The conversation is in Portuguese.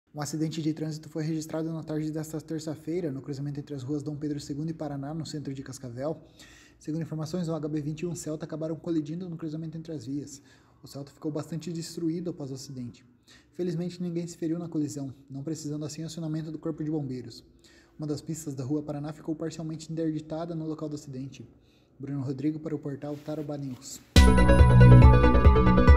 Um acidente de trânsito foi registrado na tarde desta terça-feira, no cruzamento entre as ruas Dom Pedro II e Paraná, no centro de Cascavel. Segundo informações, o HB20 e um Celta acabaram colidindo no cruzamento entre as vias. O Celta ficou bastante destruído após o acidente. Felizmente, ninguém se feriu na colisão, não precisando assim acionamento do Corpo de Bombeiros. Uma das pistas da rua Paraná ficou parcialmente interditada no local do acidente. Bruno Rodrigo para o portal Tarobá News.